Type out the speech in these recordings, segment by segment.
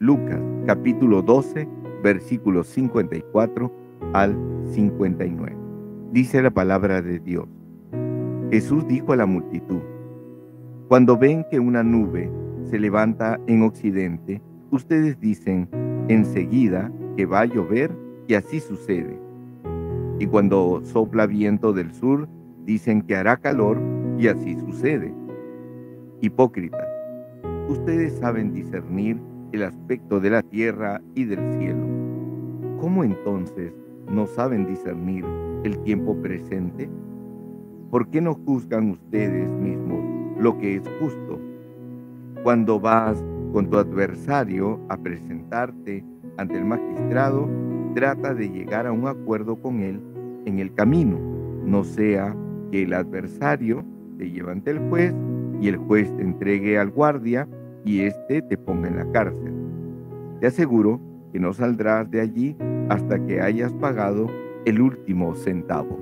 Lucas capítulo 12, versículos 54 al 59. Dice la palabra de Dios. Jesús dijo a la multitud: cuando ven que una nube se levanta en occidente, ustedes dicen enseguida que va a llover, y así sucede. Y cuando sopla viento del sur, dicen que hará calor, y así sucede. Hipócritas, ustedes saben discernir el aspecto de la tierra y del cielo. ¿Cómo entonces no saben discernir el tiempo presente? ¿Por qué no juzgan ustedes mismos lo que es justo? Cuando vas con tu adversario a presentarte ante el magistrado, trata de llegar a un acuerdo con él en el camino, no sea que el adversario te lleve ante el juez y el juez te entregue al guardia y éste te ponga en la cárcel. Te aseguro que no saldrás de allí hasta que hayas pagado el último centavo.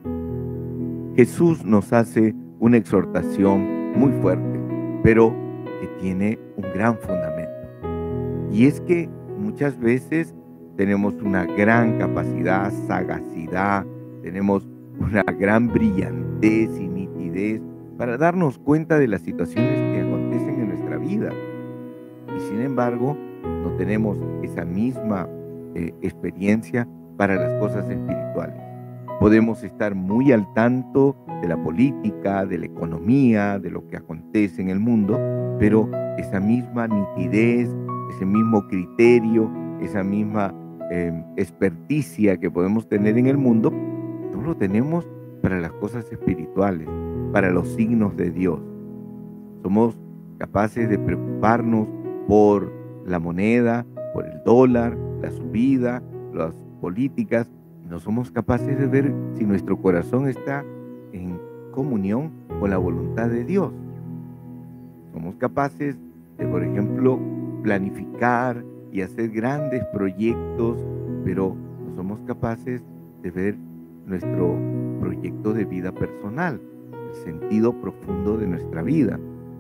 Jesús nos hace una exhortación muy fuerte, pero que tiene un gran fundamento. Y es que muchas veces tenemos una gran capacidad, sagacidad, tenemos una gran brillantez y nitidez para darnos cuenta de las situaciones que acontecen en nuestra vida. Y sin embargo, no tenemos esa misma experiencia para las cosas espirituales. Podemos estar muy al tanto de la política, de la economía, de lo que acontece en el mundo, pero esa misma nitidez, ese mismo criterio, esa misma experticia que podemos tener en el mundo, no lo tenemos para las cosas espirituales, para los signos de Dios. Somos capaces de preocuparnos por la moneda, por el dólar, la subida, las políticas. No somos capaces de ver si nuestro corazón está en comunión con la voluntad de Dios. Somos capaces de, por ejemplo, planificar y hacer grandes proyectos, pero no somos capaces de ver nuestro proyecto de vida personal, el sentido profundo de nuestra vida.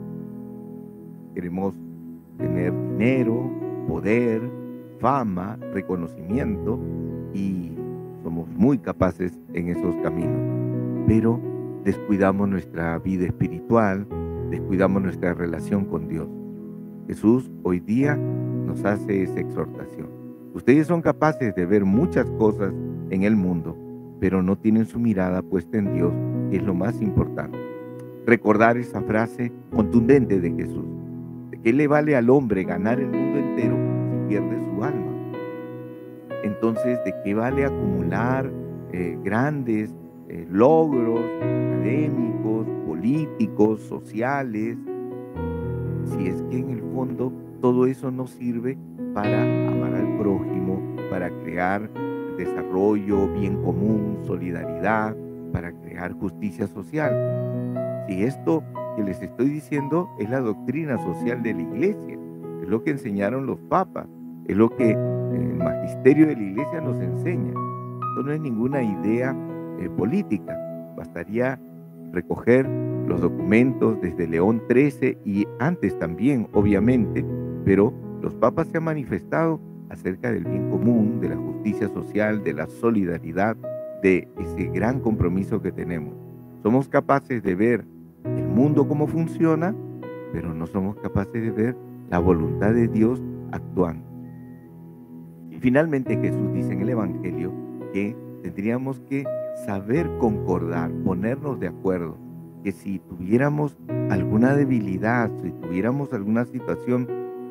Queremos tener dinero, poder, fama, reconocimiento, y somos muy capaces en esos caminos, pero descuidamos nuestra vida espiritual, descuidamos nuestra relación con Dios. Jesús hoy día nos hace esa exhortación. Ustedes son capaces de ver muchas cosas en el mundo, pero no tienen su mirada puesta en Dios, que es lo más importante. Recordar esa frase contundente de Jesús: ¿de qué le vale al hombre ganar el mundo entero si pierde su alma? Entonces, ¿de qué vale acumular grandes logros académicos, políticos, sociales, si es que en el fondo todo eso no sirve para amar al prójimo, para crear desarrollo, bien común, solidaridad, para crear justicia social? Si esto que les estoy diciendo es la doctrina social de la iglesia, es lo que enseñaron los papas, es lo que el magisterio de la iglesia nos enseña. Esto no es ninguna idea política. Bastaría recoger los documentos desde León XIII y antes también, obviamente, pero los papas se han manifestado acerca del bien común, de la justicia social, de la solidaridad, de ese gran compromiso que tenemos. Somos capaces de ver el mundo cómo funciona, pero no somos capaces de ver la voluntad de Dios actuando. Y finalmente Jesús dice en el Evangelio que tendríamos que saber concordar, ponernos de acuerdo, que si tuviéramos alguna debilidad, si tuviéramos alguna situación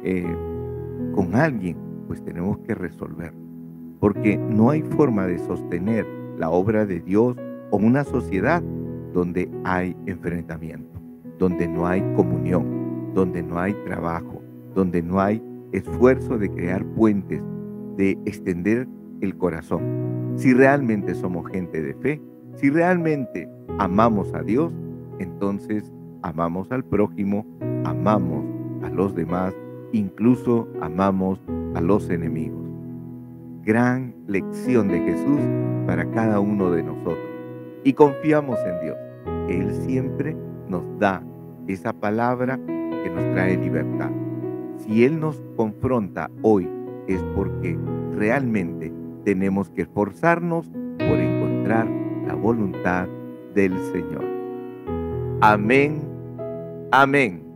con alguien, pues tenemos que resolver, porque no hay forma de sostener la obra de Dios o una sociedad donde hay enfrentamiento, donde no hay comunión, donde no hay trabajo, donde no hay esfuerzo de crear puentes, de extender el corazón. Si realmente somos gente de fe, si realmente amamos a Dios, entonces amamos al prójimo, amamos a los demás, incluso amamos a los enemigos. Gran lección de Jesús para cada uno de nosotros. Y confiamos en Dios, que Él siempre nos da esa palabra que nos trae libertad. si Él nos confronta hoy es porque realmente tenemos que esforzarnos por encontrar la voluntad del Señor. Amén, amén.